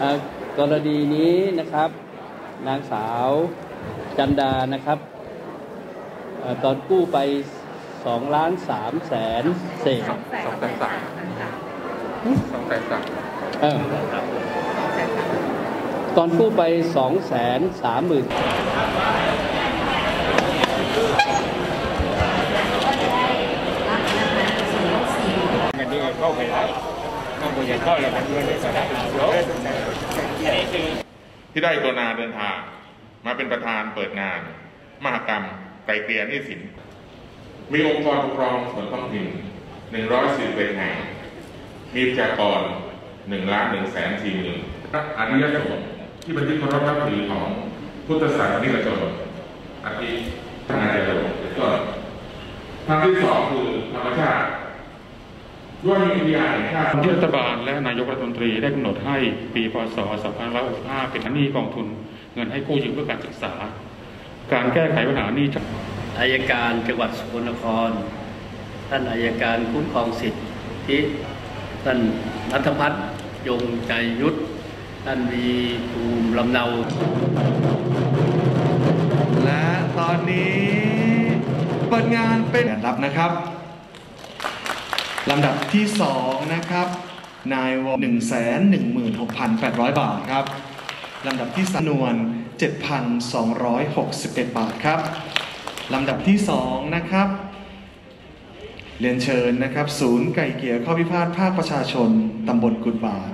กรณีนี้นะครับนางสาวจันดานะครับตอนกู้ไป2,300,000เศษตอนกู้ไป230,000 ที่ได้กรุณาเดินทางมาเป็นประธานเปิดงานมหกรรมไกลเกลี่ยหนี้สินมีองค์กรปกครองส่วนท้องถิ่น141แห่งมีประชากร1,140,000อริยสงฆ์ที่บันทึกเคารพนับถือของพุทธศาสนิกชนอาทิทางการเดินเป็นต้นทางที่สองคือธรรมชาติด้วยมีพยานที่รัฐบาลและนายกรัฐมนตรีได้กำหนดให้ปีพ.ศ. 2565เป็นหนี้กองทุนเงินให้กู้ยืมเพื่อการศึกษาการแก้ไขปัญหาหนี้อัยการจังหวัดสกลนครท่านอัยการคุ้มครองสิทธิท่านณัฐพัฒน์ยงใจยุทธท่านวีภูมิลำเนาและตอนนี้เปิดงานเป็นลำดับนะครับลำดับที่2นะครับนายวง116,800 บาทครับลำดับที่จำนวน 7,261 บาทครับลำดับที่2นะครับเรียนเชิญนะครับศูนย์ไก่เกลี่ยข้อพิพาทภาคประชาชนตำบลกุดบาท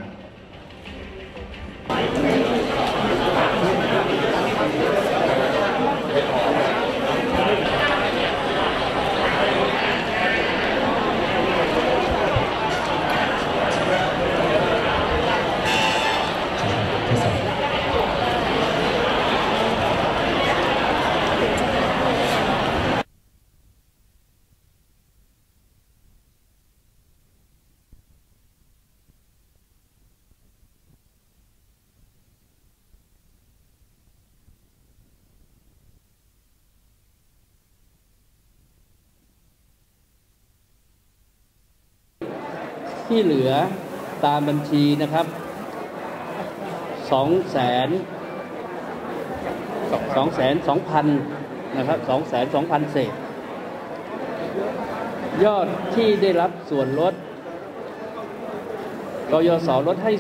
ที่เหลือตามบัญชีนะครับ202,000นะครับ202,000 เศษยอดที่ได้รับส่วนลดกยศลดให้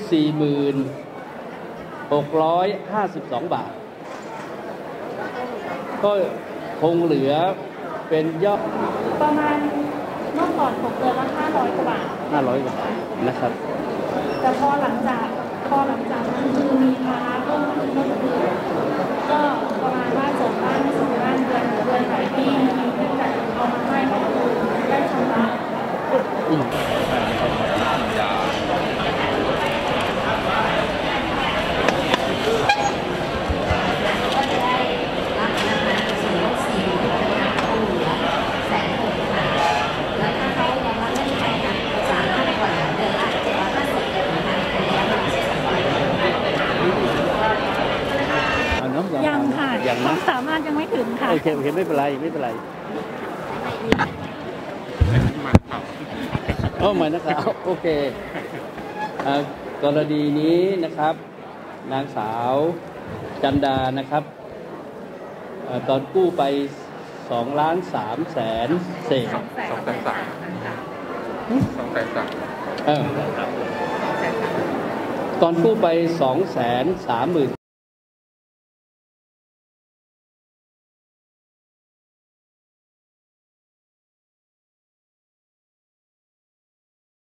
40,652 บาทก็คงเหลือเป็นยอดประมาณเมื่อก่อน6 เดือนละ500 กว่าบาท 500 กว่าบาทนะครับแต่พอหลังจากนั้นคือมีภาระเพิ่มขึ้นก็ประมาณว่าส่งบ้านเดือนไหนที่มีเพื่อนกันเอามาให้ก็คือได้ชำระยังค่ะความสามารถยังไม่ถึงค่ะโอเคไม่เป็นไรหมายนะครับโอเคกรณีนี้นะครับนางสาวจันดานะครับตอนกู้ไป2,300,000เศษตอนกู้ไป230,000